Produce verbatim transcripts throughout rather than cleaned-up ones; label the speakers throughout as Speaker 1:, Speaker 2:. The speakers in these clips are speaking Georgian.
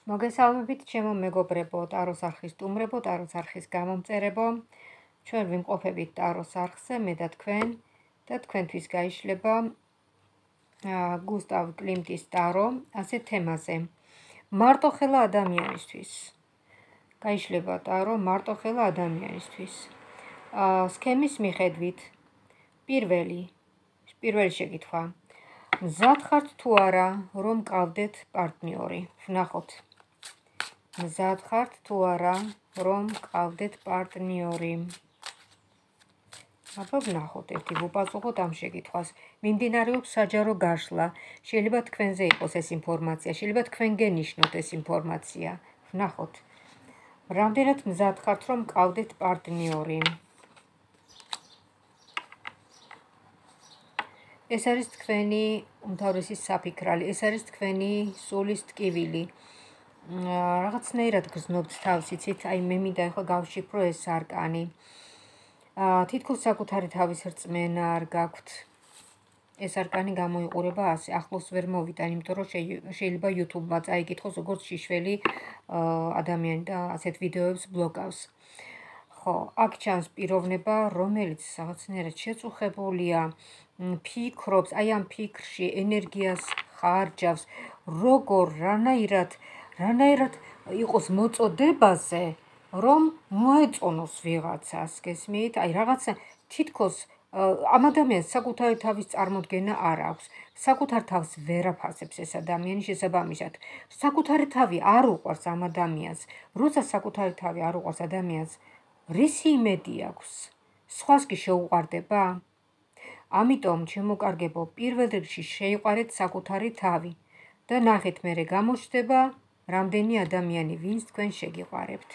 Speaker 1: მოგესალმებით, ჩემო მეგობრებო, ტაროს არხის სტუმრებო, ტაროს არხის გამომწერებო. ჩვენ ვიმყოფებით ტაროს არხზე, მე და თქვენ და თქვენთვის გაიშლება გუსტავ კლიმტის ტარო ასეთ თემაზე. მარტოხელა ადამიანისთვის. გაიშლება ტარო მარტოხელა ადამიანისთვის. სქემის მიხედვით პირველი პირველი შეკითხვა. მზად ხართ თუ არა, რომ გყავდეთ პარტნიორი? ვნახოთ. მზად ხართ თუ არა, რომ გყავდეთ პარტნიორი? აბა ვნახოთ, ერთი ვუპასუხოთ ამ შეკითხვას. მიმდინარეობს საჯარო გაშლა. შეიძლება თქვენზე იყოს ეს ინფორმაცია, შეიძლება თქვენ გენიშნოთ ეს ინფორმაცია. ვნახოთ. რამდენად მზად ხართ, რომ გყავდეთ პარტნიორი? ეს არის თქვენი უმთავრესი საფიქრალი, ეს არის თქვენი სულის ტკივილი. რაღაცნაირად გრძნობთ თავს, იცით, აი მე მინდა ახლა გავშიფრო ეს არკანი. თითქოს საკუთარი თავის რწმენა არ გაქვთ. ეს არკანი გამოიყურება ასე, ახლოს ვერ მოვიტან, იმიტომ რომ შეიძლება YouTube-მა წაიკითხოს როგორც შიშველი ადამიანი და ასეთ ვიდეოებს ბლოკავს. ხო, აქ ჩანს პიროვნება, რომელიც რაღაცნაირად შეწუხებულია, ფიქრობს, აი ამ ფიქრში ენერგიას ხარჯავს, როგორ რანაირად რანაირად იყოს მოწოდებაზე, რომ მოეწონოს ვიღაცას, გესმით? აი რაღაცა თითქოს ამ ადამიანს საკუთარი თავის წარმოდგენა არ აქვს. საკუთარ თავს ვერ აფასებს ეს ადამიანი შესაბამისად. საკუთარი თავი არ უყვარს ამ ადამიანს. როცა საკუთარი თავი არ უყვარს ადამიანს, რისი იმედი აქვს? სხვას კი შეუყვარდება? ამიტომ, ჩემო კარგებო, პირველ რიგში შეიყვარეთ საკუთარი თავი და ნახეთ მერე გამოჩნდება რამდენი ადამიანი, ვინც თქვენ შეგიყვარებთ.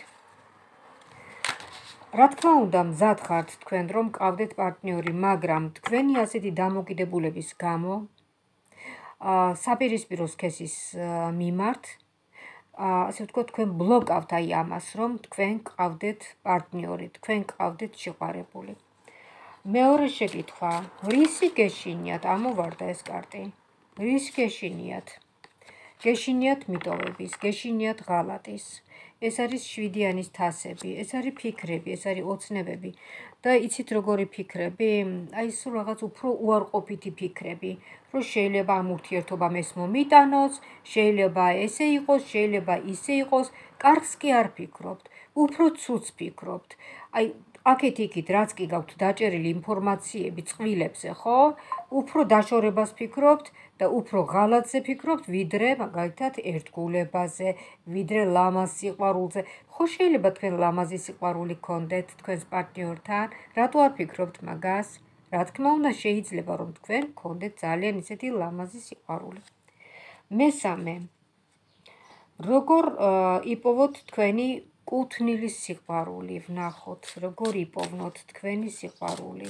Speaker 1: რა თქმა უნდა, მზად ხართ თქვენ, რომ გყავდეთ პარტნიორი, მაგრამ თქვენი ასეთი დამოკიდებულების გამო, საპირისპირო სქესის მიმართ, ასე ვთქვათ, თქვენ ბლოკავთ აი ამას, რომ თქვენ გყავდეთ პარტნიორი, თქვენ გყავდეთ შეყვარებული. მეორე შეკითხვა, რისი გეშინიათ? ამოვარდა ეს კარტი. რის გეშინიათ? გეშინიათ მიტოვების, გეშინიათ ღალატის. ეს არის შვიდიანის თასები, ეს არის ფიქრები, ეს არის ოცნებები. და იცით როგორი ფიქრები? აი სულ რაღაც უფრო უარყოფითი ფიქრები, რომ შეიძლება ამ ურთიერთობამ ეს მომიტანოს, შეიძლება ესე იყოს, შეიძლება ისე იყოს, კარგს კი არ ფიქრობთ, უფრო ცუდს ფიქრობთ. აი აქეთ-იქით რაც კი გაქვთ დაჭერილი ინფორმაციები წყვილებზე, ხო? უფრო დაშორებას ფიქრობთ და უფრო ღალატზე ფიქრობთ, ვიდრე მაგალითად ერთგულებაზე, ვიდრე ლამაზ სიყვარულზე. ხო შეიძლება თქვენ ლამაზი სიყვარული გქონდეთ თქვენს პარტნიორთან, რატო არ ფიქრობთ მაგას? რა თქმა უნდა, შეიძლება რომ თქვენ გქონდეთ ძალიან ისეთი ლამაზი სიყვარული. მესამე, როგორ იპოვოთ თქვენი კუთვნილი სიყვარული? ვნახოთ, როგორ იპოვნოთ თქვენი სიყვარული?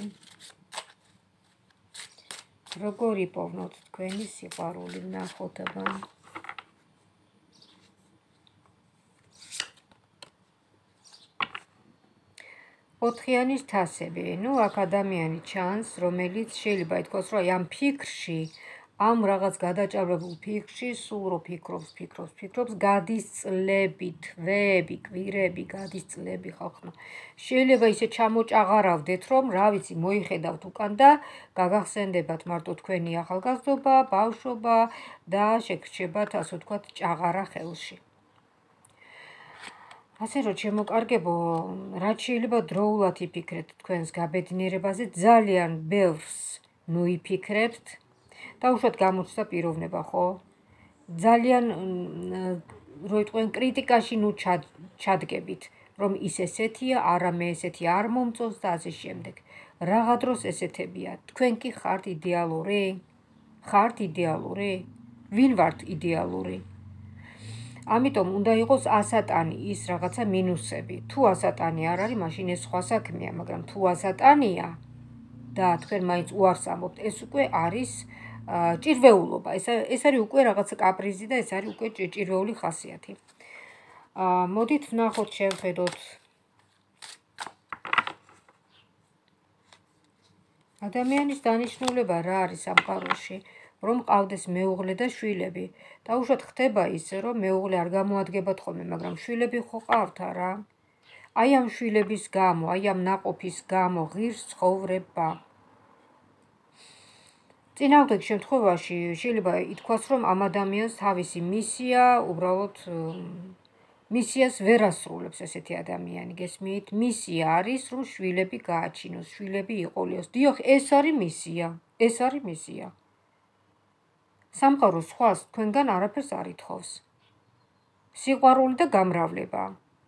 Speaker 1: როგორ იპოვნოთ თქვენი სიყვარული? ვნახოთ აბა. ოთხიანის თასები. ნუ აქ ადამიანი ჩანს, რომელიც შეიძლება ითქვას, რომ ამ ფიქრში, ამ რაღაც გადაჭარბებულ ფიქრში, სულ რო ფიქრობს, ფიქრობს, ფიქრობს, გადის წლები, თვეები, კვირები, გადის წლები ხალხო. შეიძლება ისე ჩამოჭაღარავდეთ, რომ რა ვიცი, მოიხედავთ უკან და გაგახსენდებათ მარტო თქვენი ახალგაზრდობა, ბავშვობა და შეგრჩებათ, ასე ვთქვათ, ჭაღარა ხელში. ასე რომ ჩემოკარგებო, რაც შეიძლება დროულად იფიქრეთ თქვენს გაბედნიერებაზე, ძალიან ბევრს ნუიფიქრებთ და უშუალოდ გამოჩნდა პიროვნება, ხო? ძალიან რო იტყვენ კრიტიკაში ნუ ჩადგებით, რომ ის ესეთია, არა მე ესეთი არ მომწონს და ასე შემდეგ. რაღა დროს ესეთებია. თქვენ კი ხართ იდეალური? ხართ იდეალური? ვინ ვართ იდეალური? ამიტომ უნდა იყოს ასატანი ის რაღაცა მინუსები. თუ ასატანი არ არის, მაშინ ეს სხვა საქმეა, მაგრამ თუ ასატანია და თქვენ მაინც უარს ამბობთ, ეს უკვე არის ჭირვეულობა. ეს ეს არის უკვე რაღაცა კაპრიზი და ეს არის უკვე ჭირვეული ხასიათი. მოდით ვნახოთ, შევხედოთ. ადამიანის დანიშნულება რა არის სამყაროში? რომ ყავდეს მეუღლე და შვილები. დაუშვათ ხდება ისე, რომ მეუღლე არ გამოადგებათ ხოლმე, მაგრამ შვილები ხო ყავთ არა? აი ამ შვილების გამო, აი ამ ნაყოფის გამო ღირს ცხოვრება. წინააღმდეგ შემთხვევაში შეიძლება ითქვას, რომ ამ ადამიანს თავისი მისია უბრალოდ მისიას ვერ ასრულებს ესეთი ადამიანი, გესმით? მისია არის, რომ შვილები გააჩინოს, შვილები იყოლიოს. დიახ, ეს არის მისია, ეს არის მისია. სამყარო სხვას თქვენგან არაფერს არ ითხოვს. სიყვარული და გამრავლება.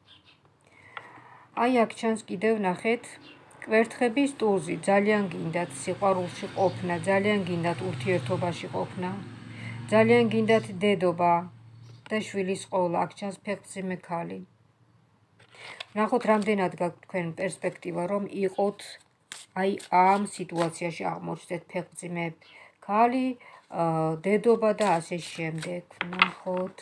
Speaker 1: აი აქ ჩანს კიდევ ნახეთ, კვერთხების ტუზი, ძალიან გინდათ სიყვარულში ყოფნა, ძალიან გინდათ ურთიერთობაში ყოფნა, ძალიან გინდათ დედობა და შვილის ყოლა, აქ ჩანს ფეხმძიმე ქალი. ნახოთ, რამდენად გაქვთ თქვენ პერსპექტივა, რომ იყოთ აი ამ სიტუაციაში აღმოჩნდეთ ფეხმძიმე ქალი, დედობა და ასე შემდეგ. ნახოთ.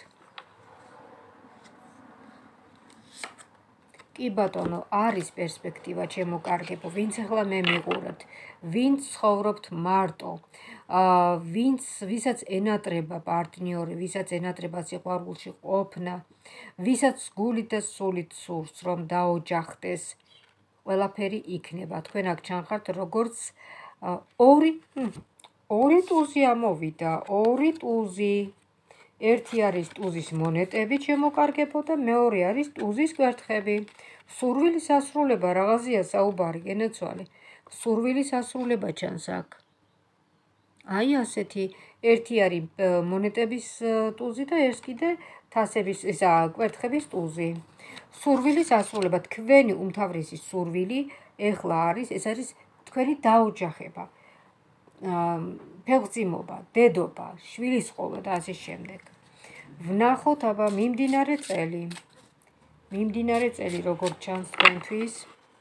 Speaker 1: კი ბატონო, არის პერსპექტივა, ჩემო კარგებო, ვინც ახლა მე მიყურებთ, ვინც ცხოვრობთ მარტო, ვინც ვისაც ენატრება პარტნიორი, ვისაც ენატრება სიყვარულში ყოფნა, ვისაც გულით და სულით სურს, რომ დაოჯახდეს, ყველაფერი იქნება. თქვენ აქ ჩანხართ როგორც ორი ორი ტუზი ამოვიდა, ორი ტუზი. ერთი არის ტუზის მონეტები, ჩემო კარგებო, და მეორე არის ტუზის კვერთხები. სურვილის ასრულება, რაღაცია საუბარი, გენაცვალე. სურვილის ასრულება ჩანს აქ. აი ასეთი, ერთი არის მონეტების ტუზი და ეს კიდე თასების, ისა კვერთხების ტუზი. სურვილის ასრულება, თქვენი უმთავრესი სურვილი ეხლა არის, ეს არის თქვენი დაოჯახება, ფეხმძიმობა, დედობა, შვილის ყოლა და ასე შემდეგ. ვნახოთ აბა მიმდინარე წელი. მიმდინარე წელი როგორ ჩანს თქვენთვის?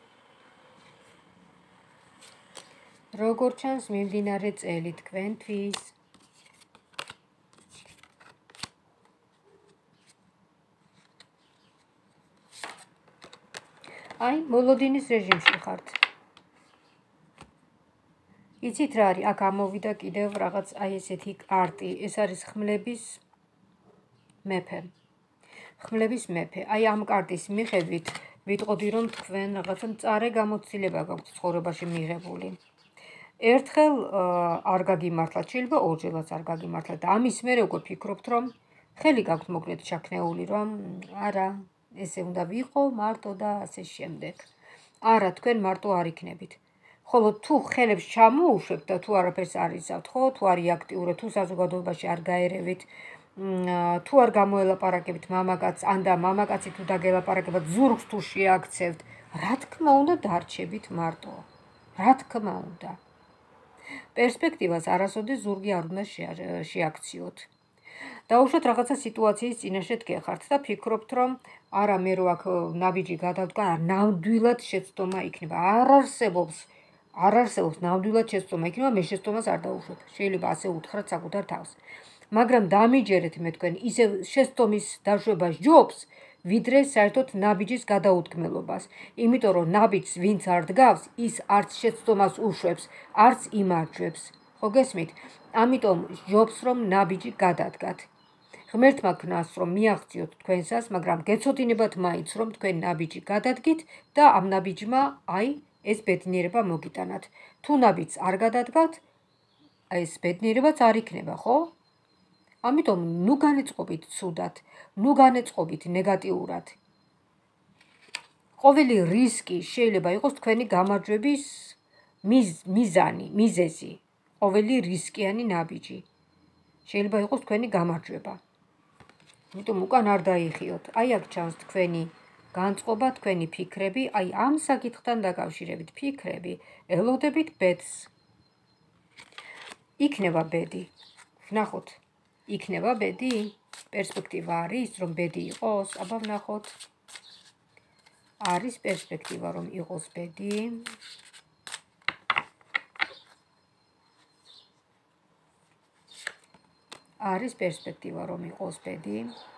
Speaker 1: როგორ ჩანს მიმდინარე წელი თქვენთვის? აი, მოლოდინის რეჟიმში ხართ. იცით რა არის? აქ ამოვიდა კიდევ რაღაც აი ესეთი კარტი. ეს არის ხმლების მეფე. ხმლების მეფე. აი ამ კარტის მიხედვით ვიტყოდი, რომ თქვენ რაღაცა მწარე გამოცდილება გაქვთ ცხოვრებაში მიღებული. ერთხელ არ გაგიმართლათ, შეიძლება ორჯერაც არ გაგიმართლათ. ამის მერე უკვე ფიქრობთ, რომ ხელი გაქვთ მოკლედ ჩაქნეული, რომ არა, ესე უნდა ვიყო მარტო და ასე შემდეგ. არა, თქვენ მარტო არ იქნებით. ხოლო თუ ხელებს ჩამოუშვებთ და თუ არაფერს არ იცავთ, ხო, თუ არ იაქტიურებთ, თუ საზოგადოებაში არ გაერევით, თუ არ გამოელაპარაკებით მამაკაცს, ან და მამაკაცი თუ დაგელაპარაკებათ, ზურგს თუ შეაქცევთ, რა თქმა უნდა დარჩებით მარტო. რა თქმა უნდა. პერსპექტივას არასოდეს ზურგი არ უნდა შეაქციოთ. დაუშვათ რაღაცა სიტუაციის წინაშე დგეხართ და ფიქრობთ, რომ არა, მე რო აქ ნაბიჯი გადავდგა, ნამდვილად შეცდომა იქნება. არ არსებობს, არ არსებობს ნამდვილად შეცდომა იქნება, მე შეცდომას არ დაუშვებ. შეიძლება ასე უთხრათ საკუთარ თავს. მაგრამ დამიჯერეთ მე თქვენ ისე შეცდომის დაშვება ჯობს, ვიდრე საერთოდ ნაბიჯის გადაუდგმელობას. იმიტომ რომ ნაბიჯს ვინც არ დგავს, ის არც შეცდომას უშვებს, არც იმარჯვებს. ხო გესმით? ამიტომ ჯობს რომ ნაბიჯი გადადგათ. ღმერთმა ქნას რომ მიაღწიოთ თქვენსას, მაგრამ გეცოდინებათ მაინც რომ თქვენ ნაბიჯი გადადგით და ამ ნაბიჯმა აი ეს ბედნიერება მოგიტანათ. თუ ნაბიჯს არ გადადგათ, ეს ბედნიერებაც არ იქნება, ხო? ამიტომ ნუ განეწყობით ცუდად, ნუ განეწყობით ნეგატიურად. ყოველი რისკი შეიძლება იყოს თქვენი გამარჯვების მიზანი, მიზეზი. ყოველი რისკიანი ნაბიჯი შეიძლება იყოს თქვენი გამარჯვება. ამიტომ უკან არ დაიხიოთ. აი აქ ჩანს თქვენი განწყობა, თქვენი ფიქრები, აი ამ საკითხთან დაკავშირებით ფიქრები, ელოდებით ბედს. იქნება ბედი. ვნახოთ. იქნება ბედი? პერსპექტივა არის, რომ ბედი იყოს? აბა ვნახოთ. არის პერსპექტივა, რომ იყოს ბედი? არის პერსპექტივა, რომ იყოს ბედი?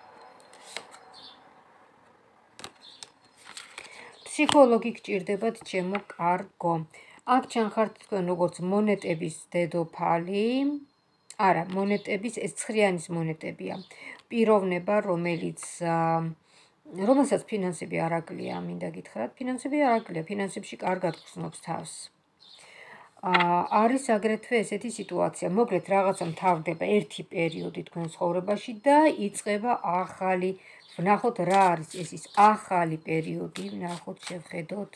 Speaker 1: ფსიქოლოგი გჭირდებათ, ჩემო კარგო. აქ ჩანხართ თქვენ როგორც მონეტების დედოფალი. არა, მონეტების ეს ცხრიანის მონეტებია. პიროვნება, რომელიც რომელსაც ფინანსები არ აკლია, მინდა გითხრათ, ფინანსები არ აკლია, ფინანსებში კარგად გრძნობს თავს. არის აგრეთვე ესეთი სიტუაცია, მოკლედ რაღაცა მთავრდება ერთი პერიოდი თქვენ ცხოვრებაში და იწყება ახალი. ვნახოთ რა არის ეს ის ახალი პერიოდი, ვნახოთ შევხედოთ.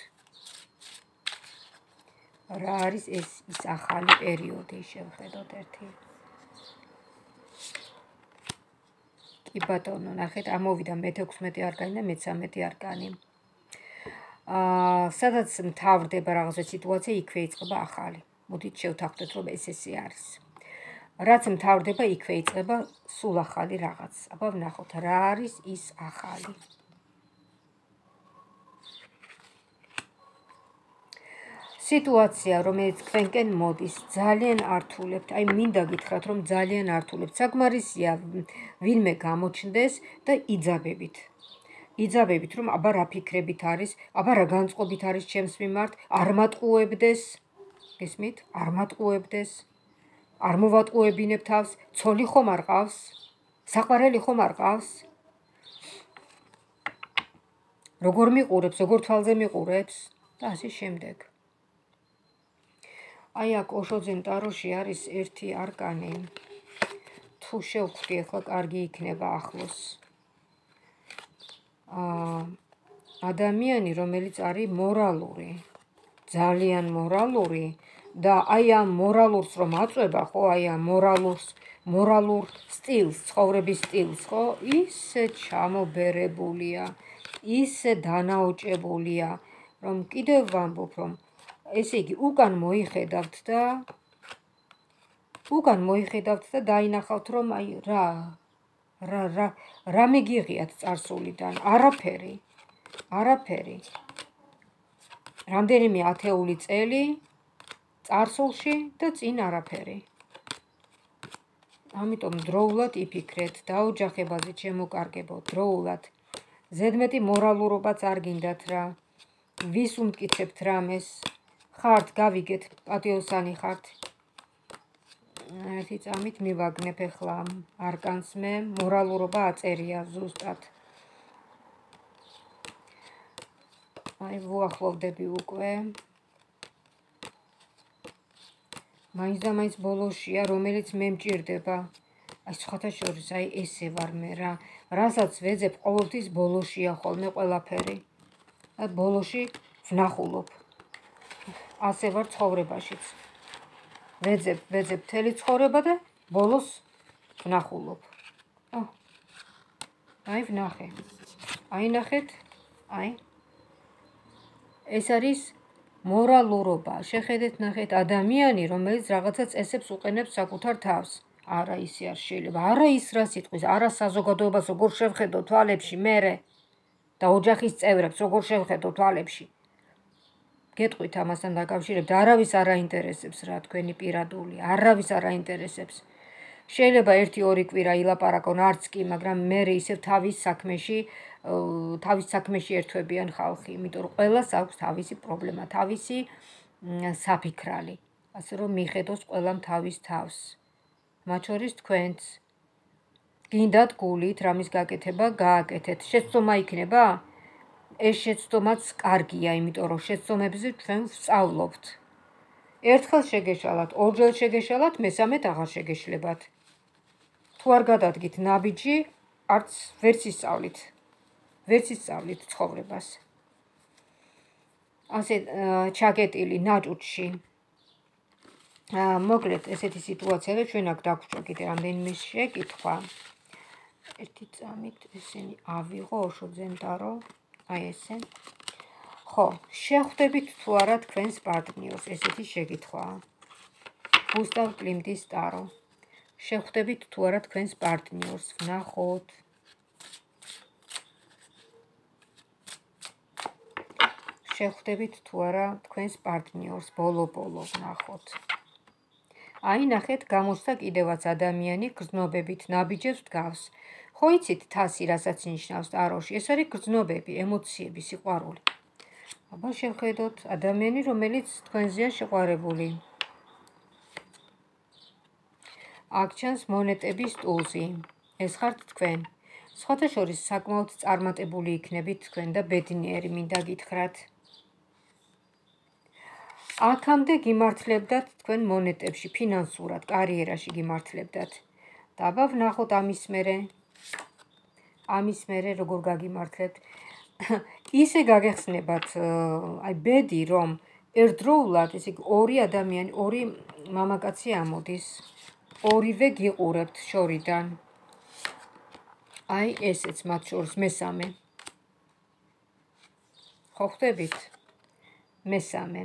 Speaker 1: რა არის ეს ის ახალი პერიოდი, შევხედოთ ერთი. კი ბატონო, ნახეთ, ამოვიდა მეთექვსმეტე არკანი და მეცამეტე არკანი. აა, სადაც მთავრდება რაღაცა სიტუაცია, იქვე იწყება ახალი. მოდით შევთანხმდეთ, რომ ეს ესე არის. რაც მთავრდება, იქვე იწყება სულ ახალი რაღაც. აბა ვნახოთ, რა არის ის ახალი. სიტუაცია, რომელიც თქვენკენ მოდის, ძალიან ართულებთ, აი მინდა გითხრათ, რომ ძალიან ართულებთ. საკმარისია ვინმე გამოჩნდეს და იძაბებით. იძაბებით, რომ აბა რა ფიქრებით არის, აბა რა განწყობით არის ჩემს მიმართ, არ მატყუებდეს, გესმით? არ მატყუებდეს, არ მოვატყუებინებ თავს, ცოლი ხომ არ ყავს, საყვარელი ხომ არ ყავს? როგორ მიყურებს, როგორ თვალზე მიყურებს და ასე შემდეგ. აი აქ ოშოძენ ტაროში არის ერთი არკანი. თუ შევხვდი, ახლა კარგი იქნება ახლოს. აა ადამიანი, რომელიც არის მორალური, ძალიან მორალური და აი ამ მორალურს რომ აწვება, ხო, აი ამ მორალურს, მორალურ სტილს, ცხოვრების სტილს, ხო, ისე ჩამობერებულია, ისე დანაოჭებულია, რომ კიდევ ვამბობ, რომ ესე იგი უკან მოიხედავთ და უკან მოიხედავთ და დაინახავთ, რომ აი რა რა რა რა მიგიღიათ წარსულიდან, არაფერი, არაფერი. რამდენიმე ათეული წელი წარსულში და წინ არაფერი. ამიტომ დროულად იფიქრეთ, დაოჯახებაზე შემოკარგებო, დროულად. ზედმეტი მორალურობაც არ გინდათ რა. ვის უმტკიცებთ რამეს? ხართ, გავიგეთ, პატიოსანი ხართ. ერთი წამით მივაგნებ ახლა არკანს მე, მორალურობა აწერია ზუსტად. აი ვუახლოვდები უკვე. მაინც და მაინც ბოლოშია, რომელიც მე მჭირდება. აი სხვათა შორის, აი ესე ვარ მე რა. რასაც ვეძებ, ყოველთვის ბოლოშია ხოლმე ყველაფერი. და ბოლოში ვნახულობ. ასე ვარ ცხოვრებაშიც. ვეძებ, ვეძებ მთელი ცხოვრება და ბოლოს ვნახულობ. აი ვნახე. აი ნახეთ, აი. ეს არის მორალურობა. შეხედეთ, ნახეთ, ადამიანი, რომელიც რაღაცა წესებს უყენებს საკუთარ თავს. არა ისე არ შეიძლება. არა ის რა სიტყვის, არა საზოგადოებას როგორ შევხედო თვალებში მერე და ოჯახის წევრებს როგორ შევხედო თვალებში. გეტყვით ამასთან დაკავშირებით, არავის არ აინტერესებს რა თქვენი პირადული, არავის არ აინტერესებს. შეიძლება ერთი ორი კვირა ილაპარაკონ, არც კი, მაგრამ მერე ისევ თავის საქმეში, თავის საქმეში ერთვებიან ხალხი, იმიტომ რომ ყველას აქვს თავისი პრობლემა, თავისი საფიქრალი, ასე რომ მიხედოს ყველამ თავის თავს. მათ შორის თქვენც. გინდათ გულით რამის გაკეთება, გააკეთეთ. შეცდომა იქნება? ეს შეცდომაც კარგია, იმიტომ რომ შეცდომებზე ჩვენ ვსწავლობთ. ერთხელ შეგეშალათ, ორჯერ შეგეშალათ, მესამედ აღარ შეგეშლებათ. თუ არ გადადგით ნაბიჯი, არც ვერც ისწავლით. ვერც ისწავლით ცხოვრებას. ასე ჩაკეტილი ნაჭუჭში. მოკლედ ესეთი სიტუაცია და ჩვენ აქ დაგვჭირდა კიდე რამდენიმე შეკითხვა. ერთი წამით ესენი ავიღო ოშოძენ ტარო. აი ესე. ხო, შეხვდებით თუ არა თქვენს პარტნიორს, ესეთი შეკითხვაა. გუსტავ კლიმტის ტარო. შეხვდებით თუ არა თქვენს პარტნიორს, ვნახოთ. შეხვდებით თუ არა თქვენს პარტნიორს, ბოლო-ბოლო ვნახოთ. აი ნახეთ, გამოსცა კიდევაც ადამიანი გრძნობებით ნაბიჯებს დგავს. ხო იცით თასი რასაც ნიშნავს ტაროში, ეს არის გრძნობები, ემოციები, სიყვარული. აბა შევხედოთ, ადამიანი, რომელიც თქვენზეა შეყვარებული. აქ ჩანს მონეტების ტულზი. ეს ხართ თქვენ. სხვათა შორის საკმაოდ წარმატებული იქნებით თქვენ და ბედნიერი მინდა გითხრათ. აქამდე გიმართლებდათ თქვენ მონეტებში, ფინანსურად, კარიერაში გიმართლებდათ. და აბა ვნახოთ ამის მერე. ამის მერე როგორ გაგიმართლებთ. ისე გაგეხსნებათ აი ბედი, რომ ერთდროულად, ესე იგი ორი ადამიანი, ორი მამაკაცი ამოდის. ორივე გიყურებთ შორიდან. აი ესეც მათ შორის მესამე. ხო ხვდებით? მესამე.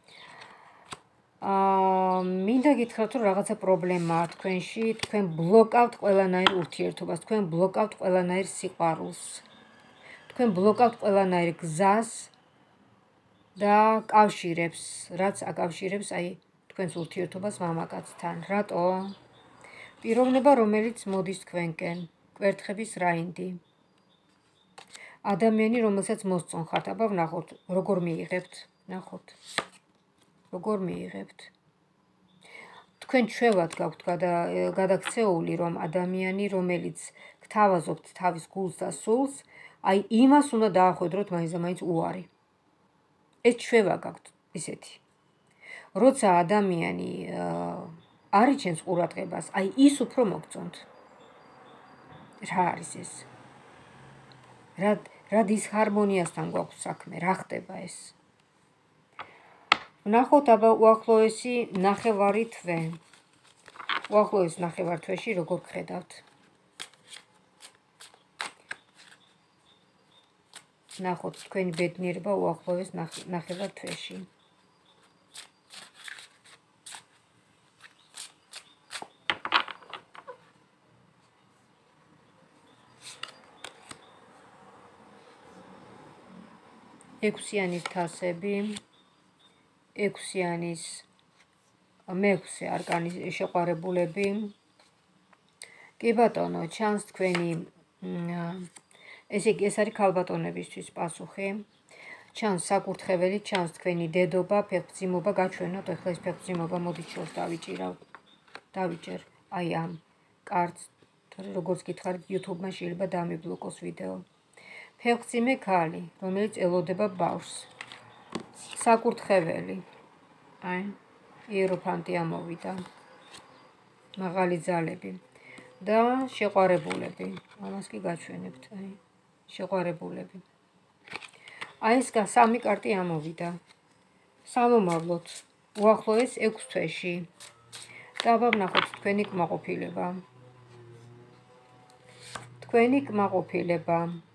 Speaker 1: აა მინდა გითხრათ, რომ რაღაცა პრობლემაა თქვენში, თქვენ ბლოკავთ ყველანაირ ურთიერთობას, თქვენ ბლოკავთ ყველანაირ სიყვარულს. თქვენ ბლოკავთ ყველანაირ გზას და კავშირებს, რაც აკავშირებს აი თქვენს ურთიერთობას მამაკაცთან. რატო? პიროვნება, რომელიც მოდის თქვენკენ, კვერთხების რაინდი. ადამიანი, რომელსაც მოსწონხართ, აბა ვნახოთ, როგორ მიიღებთ, ნახოთ. როგორ მიიღებთ. თქვენ ჩვევად გაქვთ გადაქცეული, რომ ადამიანი, რომელიც გთავაზობთ თავის გულს და სულს, აი იმას უნდა დაახვედროთ მაინც და მაინც უარი. ეს ჩვევა გაქვთ ისეთი. როცა ადამიანი არ იჩენს ყურადღებას, აი ის უფრო მოგწონთ. რა არის ეს? რა რა დისჰარმონიასთან გვაქვს საქმე, რა ხდება ეს? ვნახოთ აბა უახლოესი ნახევარი თვე. უახლოეს ნახევარ თვეში როგორ გხედავთ? ნახოთ თქვენი ბედნიერება უახლოეს ნახევარ თვეში. ექვსიანის თასები, ექვსიანის მეექვსე არკანის შეყვარებულები. კი ბატონო, ჩანს თქვენი ესე იგი ეს არის ქალბატონებისთვის პასუხი. ჩანს საკურთხეველი, ჩანს თქვენი დედობა, ფეხმძიმობა, გაჩვენოთ ახლა ეს ფეხმძიმობა, მოდით შორს დავიჭირავ. დავიჭერ აი ამ კარტს, თორე როგორც გითხარით, YouTube-მა შეიძლება დამიბლოკოს ვიდეო. ფეხმძიმე ქალი, რომელიც ელოდება ბავშვს. საკურთხეველი. აი, იეროფანტი ამოვიდა. მაღალი ძალები და შეყვარებულები. ამას კი გაჩვენებთ, აი, შეყვარებულები. აი ეს სამი კარტი ამოვიდა. სამომავლოდ უახლოეს ექვს თვეში. და აბა ვნახოთ თქვენი კმაყოფილება. თქვენი კმაყოფილება.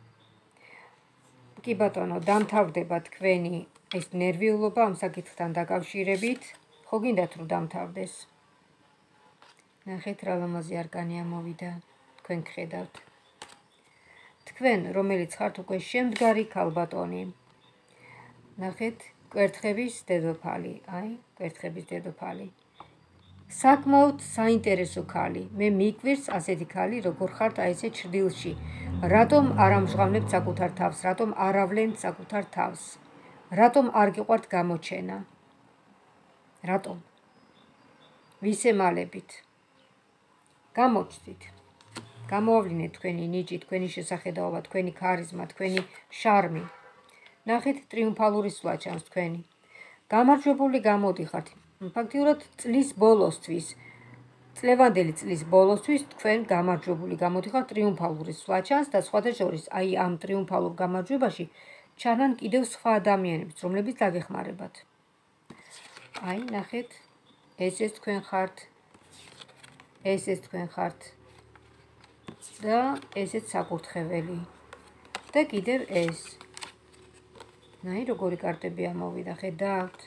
Speaker 1: კი ბატონო, დამთავრდება თქვენი ეს ნერვიულობა ამ საკითხთან დაკავშირებით. ხო გინდათ რომ დამთავრდეს? ნახეთ რა ლამაზი არკანი ამოვიდა. თქვენ გხედავთ. თქვენ, რომელიც ხართ უკვე შემდგარი ქალბატონი. ნახეთ, კვერთხების დედოფალი, აი, კვერთხების დედოფალი. საკმაოდ საინტერესო ქალი. მე მიკვირს ასეთი ქალი, როგორ ხართ აი ესე ჩრდილში. რატომ არ ამჟღავნებთ საკუთარ თავს, რატომ არ ავლენთ საკუთარ თავს? რატომ არ გიყვართ გამოჩენა? რატომ? ვის ემალებით? გამოჩდით. გამოავლინეთ თქვენი ნიჭი, თქვენი შესახედაობა, თქვენი ქარიზმა, თქვენი შარმი. ნახეთ, ტრიუმფალური სვლა ჩანს თქვენი. გამარჯვებული გამოდიხართ. ფაქტიურად წლის ბოლოსთვის, წლევანდელი წლის ბოლოსთვის თქვენ გამარჯვებული გამოდიხართ, ტრიუმფალური სვლა ჩანს და სხვათა შორის აი ამ ტრიუმფალურ გამარჯვებაში ჩანან კიდევ სხვა ადამიანებიც, რომლებიც დაგეხმარებათ. აი, ნახეთ, ესეც თქვენ ხართ. ესეც თქვენ ხართ. და ესეც საკურთხეველი. და კიდევ ეს. ნაი, როგორი კარტები ამოვიდა, ხედავთ?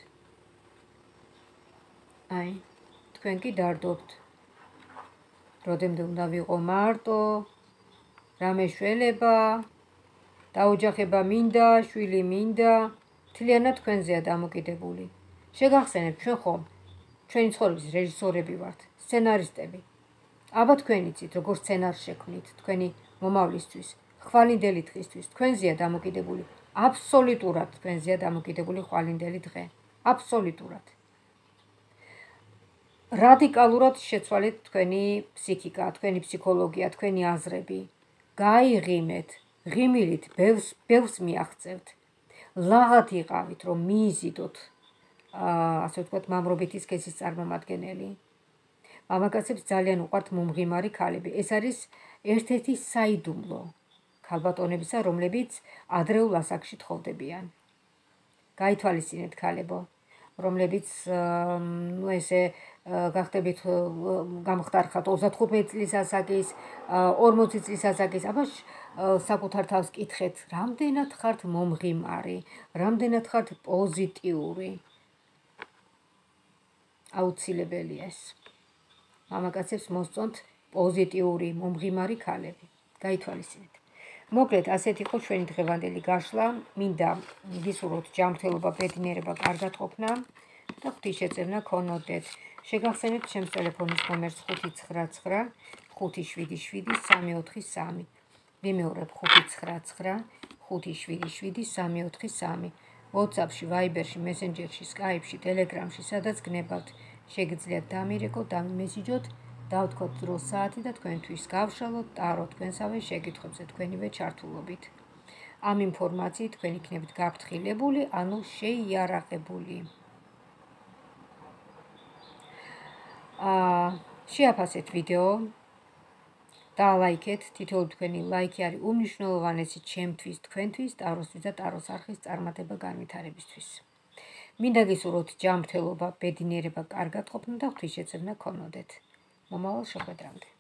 Speaker 1: აი, თქვენ კი დარდობთ. როდემდე უნდა ვიყო მარტო, რამე შველება, დაოჯახება მინდა, შვილი მინდა, მთლიანად თქვენზეა დამოკიდებული. შეგახსენებთ, ჩვენ ხომ ჩვენი ცხოვრების რეჟისორები ვართ, სცენარისტები. აბა თქვენ იცით, როგორ სცენარს შექმნით თქვენი მომავლისთვის, ხვალინდელი დღისთვის, თქვენზეა დამოკიდებული, აბსოლუტურად თქვენზეა დამოკიდებული ხვალინდელი დღე. აბსოლუტურად. რადიკალურად შეცვალეთ თქვენი ფსიქიკა, თქვენი ფსიქოლოგია, თქვენი აზრები. გაიღიმეთ, ღიმილით ბევრს ბევრს მიაღწევთ. ლაღად იყავით, რომ მიიზიდოთ, ასე ვთქვათ, მამრობითი სქესის წარმომადგენელი. მამაკაცებს ძალიან უყვართ მომღიმარი ქალები. ეს არის ერთ-ერთი საიდუმლო ქალბატონებისა, რომლებიც ადრეულ ასაკში თხოვდებიან. გაითვალისწინეთ ქალებო, რომლებიც ნუ ესე გახდებით გამხდარხათ ოცდათხუთმეტი წლის ასაკის, ორმოცი წლის ასაკის, აბა საკუთარ თავს კითხეთ, რამდენად ხართ მომღიმარი, რამდენად ხართ პოზიტიური. აუცილებელია ეს. მამაკაცებს მოსწონთ პოზიტიური, მომღიმარი ქალები. გაითვალისწინეთ. მოკლედ, ასეთი იყო ჩვენი დღევანდელი გაშლა. მინდა გისურვოთ ჯანმრთელობა, ბედნიერება, კარგად ყოფნა და ღვთისშეწირნა ქონოდეთ. შეგახსენებთ ჩემს ტელეფონის ნომერს ხუთი ცხრა ცხრა ხუთი შვიდი შვიდი სამი ოთხი სამი. ვიმეორებ ხუთი ცხრა ცხრა ხუთი შვიდი შვიდი სამი ოთხი სამი. WhatsApp-ში, Viber-ში, Messenger-ში, Skype-ში, Telegram-ში, სადაც გნებავთ, შეგიძლიათ დამირეკოთ, დამიმესიჯოთ, დავთქვათ დრო საათი და თქვენთვის გავშალოთ ტარო თქვენსავე შეკითხვებზე თქვენივე ჩართულობით. ამ ინფორმაციით თქვენ იქნებით გაფრთხილებული, ანუ შეიარაღებული. აა შეაფასეთ ვიდეო, დაალაიქეთ, თითოეული თქვენი ლაიქი არის უმნიშვნელოვანესი ჩემთვის, თქვენთვის, ტაროსთვის და ტაროს არხის წარმატება განვითარებისთვის. მინდა გისურვოთ ჯანმრთელობა, ბედნიერება, კარგად ყოფნა და ღვთისშეწირნა ქონოდეთ. მომავალ შეხვედრამდე.